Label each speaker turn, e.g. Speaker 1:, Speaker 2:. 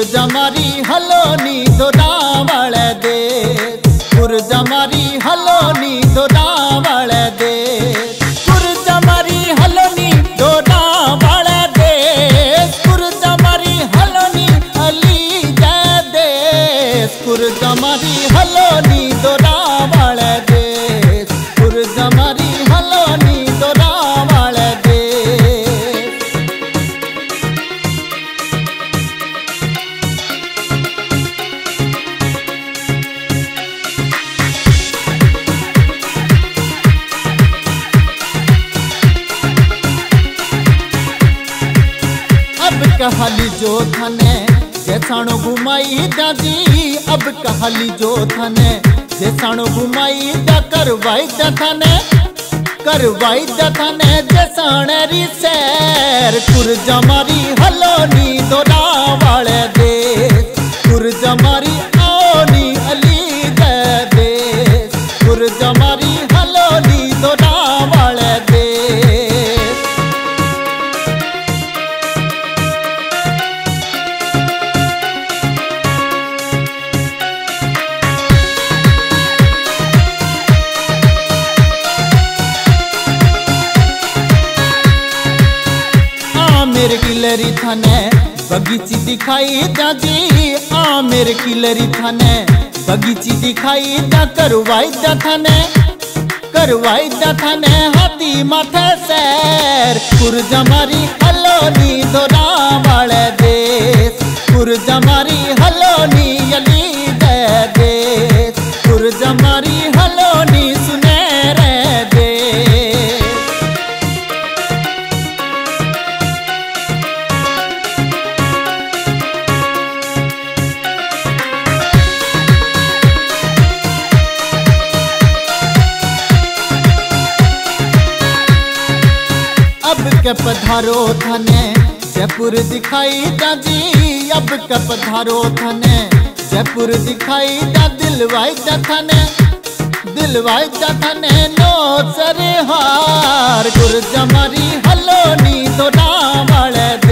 Speaker 1: जमारी हलोनी दोडावळे दे जमारी हलोनी दोडावळे दे जमारी हलोनी दोडावळे दे जमारी हलोनी अली जय दे जमारी हलोनी दोडावळे दे जमारी हलोनी दोडावळे दे। अब कहली जो थने जैसाणो घुमाई दादी अब कहली जो थने जैसाणो घुमाई दा करवाई दा थने जैसाणे री सैर जमारी हलोनी दोडावळे दे जमारी आओनी अली दे जमारी हलोनी दोडावळे दे। मेरे किलरी थाने बगीची दिखाई दादी मेरे किलरी थाने बगीची दिखाई दा करवाई दा थाने हाथी माथे सैर जमारी हलोनी दोडावळे दे जमारी हलोनी अली दे जमारी हलोनी सुनेरे दे। अब के पधारो थने जयपुर दिखाई दादी अब के पधारो थने जयपुर दिखाई दा दिलवाई दा थने नो सरे हार जमारी हलोनी दोडावळे